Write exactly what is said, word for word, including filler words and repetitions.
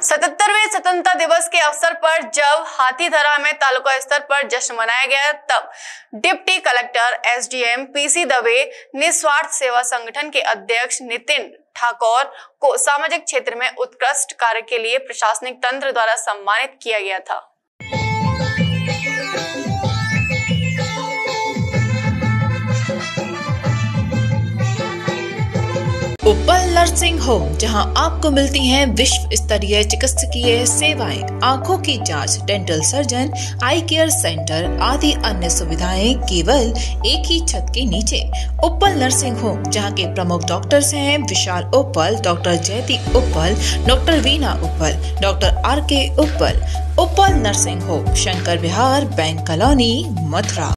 सतहत्तरवें स्वतंत्रता दिवस के अवसर पर जब हाथीदरा में तालुका स्तर पर जश्न मनाया गया, तब deputy collector SDM PC Dave, निस्वार्थ सेवा संगठन के अध्यक्ष नितिन ठाकुर को सामाजिक क्षेत्र में उत्कृष्ट कार्य के लिए प्रशासनिक तंत्र द्वारा सम्मानित किया गया था। उपल नर्सिंग होम, जहां आपको मिलती हैं विश्व स्तरीय चिकित्सकीय सेवाएं, आंखों की जांच, dental surgeon, eye care centre आदि अन्य सुविधाएं केवल एक ही छत के नीचे। उपल नर्सिंग होम, जहां के प्रमुख डॉक्टर्स हैं विशाल उपल, डॉक्टर जयती उपल, डॉक्टर वीना उपल, doctor R K Uppal. Uppal nursing home, Shankar Vihar, bank colony, Mathura.